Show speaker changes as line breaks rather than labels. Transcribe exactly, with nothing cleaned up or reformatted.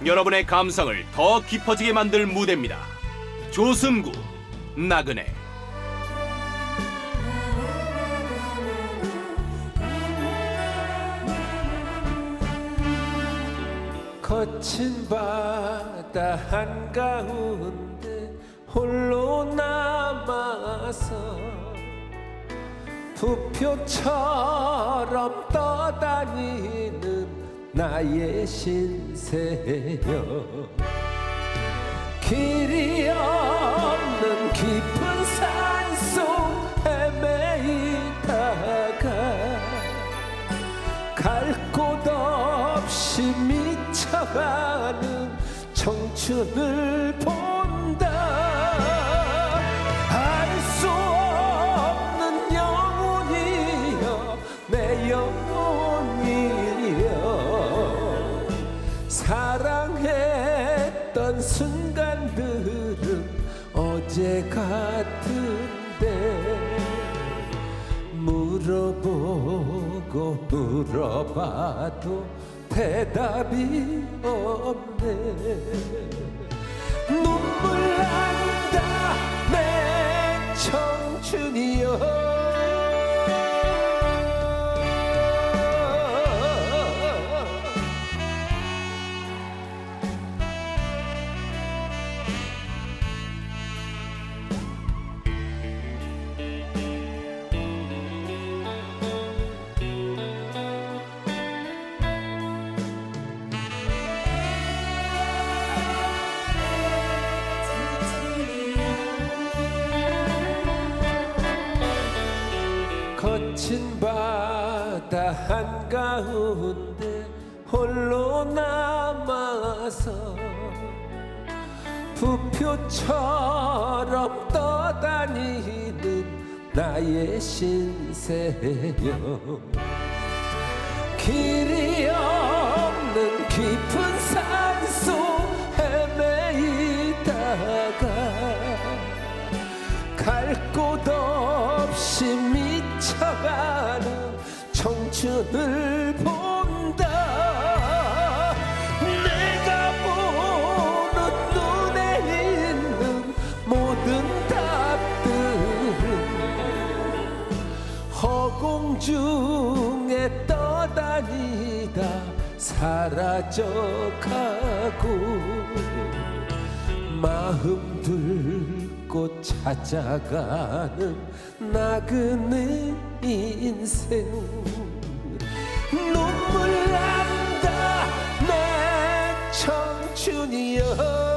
여러분의 감상을 더 깊어지게 만들 무대입니다. 조승구, 나그네.
거친 바다 한가운데 홀로 남아서 부표처럼 떠다니는 나의 신세여. 길이 없는 깊은 산속 헤매이다가 갈 곳 없이 미쳐가는 청춘을 본다. 알 수 없는 영혼이여, 내 영혼이여. 사랑했던 순간들은 어제 같은데 물어보고 물어봐도 대답이 없네. 눈물 난다 내 청춘이여. 거친 바다 한가운데 홀로 남아서 부표처럼 떠다니는 나의 신세여. 길이 없는 깊은 산속 헤매이다가 갈 곳 없이 미쳐가는 청춘을 본다. 내가 보는 눈에 있는 모든 답들은 허공 중에 떠다니다 사라져가고 마음 들고 찾아가는 나그네 인생. 눈물 난다 내 청춘이여.